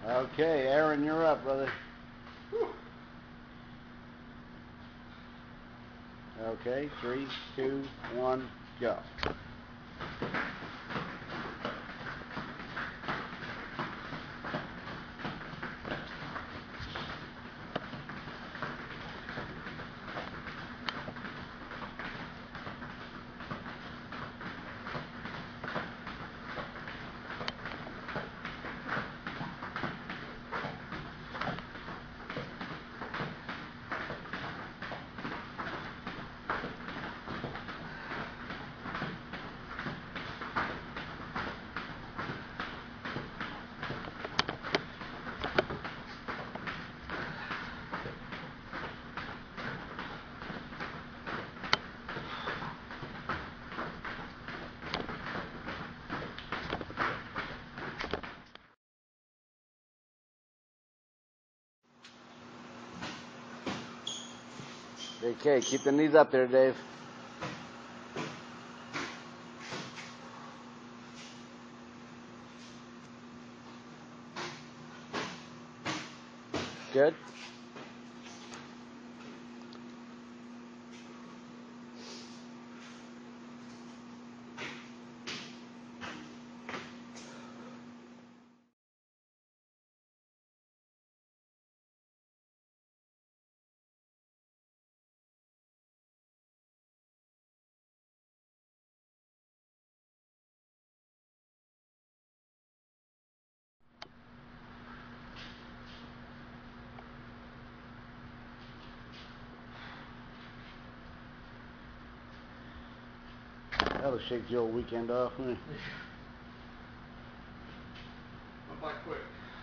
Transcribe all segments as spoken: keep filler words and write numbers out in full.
Okay, Aaron, you're up, brother. Whew. Okay, three, two, one, go. Okay, keep the knees up there, Dave. Good. That'll shake the old weekend off. Hmm. Went by quick.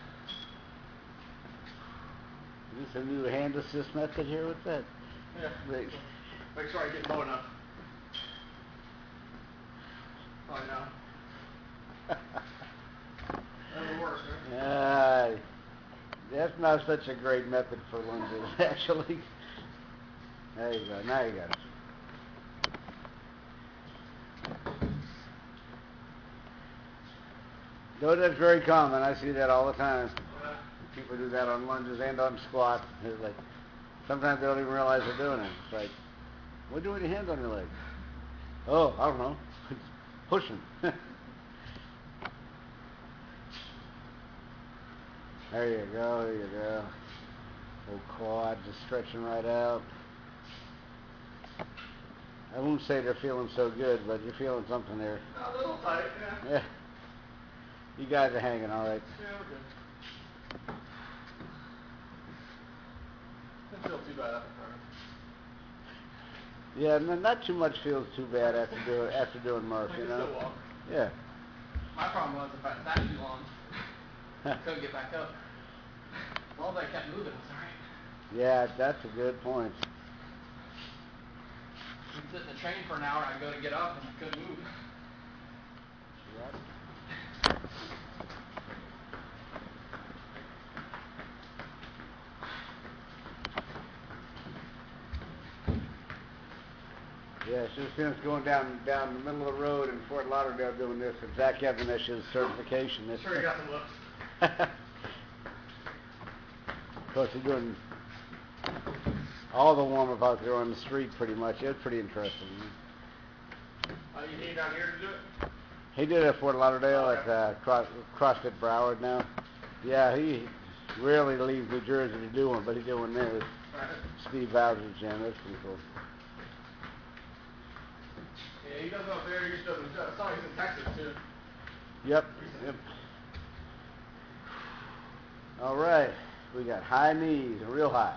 Is this a new hand assist method here with that? Yeah. Make, Make sure I get low enough. Probably now. That'll work, huh? uh, that's not such a great method for lunges, actually. There you go. Now you got it. No, that's very common. I see that all the time. Yeah. People do that on lunges and on squats. It's like sometimes they don't even realize they're doing it. It's like, what are you doing with your hands on your legs? Oh, I don't know. It's pushing. There you go. There you go. Old quad just stretching right out. I won't say they're feeling so good, but you're feeling something there. A little tight, yeah. Yeah. You guys are hanging all right. Yeah, we're good. Didn't feel too bad after first. Yeah, n- not too much feels too bad after doing after doing Murph, I you can know. still walk. Yeah. My problem was if I sat too long, I couldn't get back up. As long as I kept moving, it was alright. Yeah, that's a good point. I'd sit in the train for an hour, I'd go to get up and I couldn't move. Yep. Yeah, so since going down down the middle of the road in Fort Lauderdale doing this with Zach Evanish's certification. This Sure, you got some looks. Of course, he's doing all the warm-up out there on the street pretty much. It was pretty interesting. Uh, you need down here to do it? He did it at Fort Lauderdale Okay. at uh, Cross, CrossFit Broward now. Yeah, he rarely leaves New Jersey to do one, but he did one there with Alright. Steve Bowser's gym. That's pretty cool. Yeah, he does it up there, he used to, I saw he's in Texas too. Yep. Yep. All right. We got high knees, real high.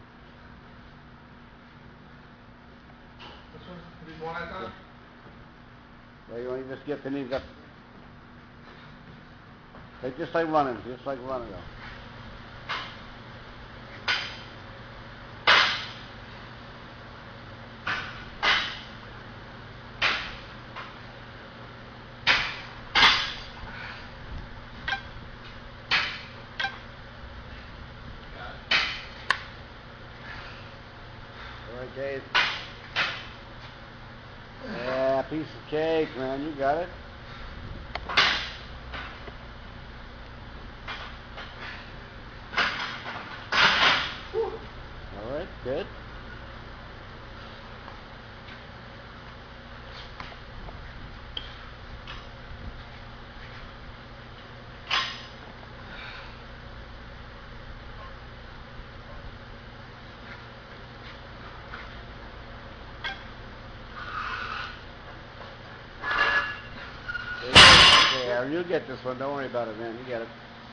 This one? These one at a time? Yeah, you want to just get the knees up. Like just like running, just like running though. All right, Dave. Yeah, piece of cake, man. You got it. Good. There, you'll get this one. Don't worry about it, man. You get it.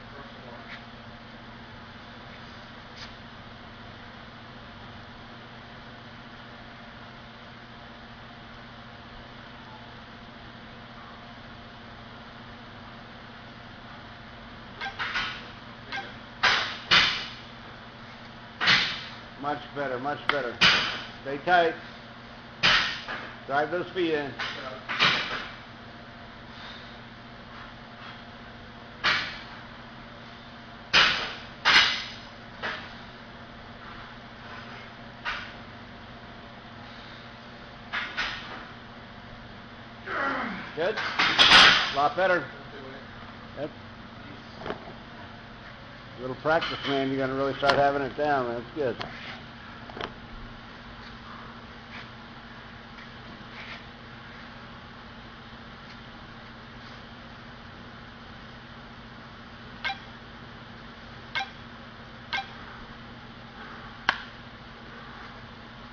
Much better, much better. Stay tight. Drive those feet in. Good. A lot better. Yep. A little practice, man. You're going to really start having it down. That's good.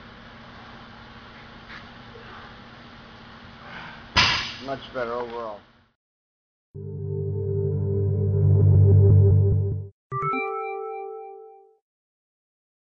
Much better overall.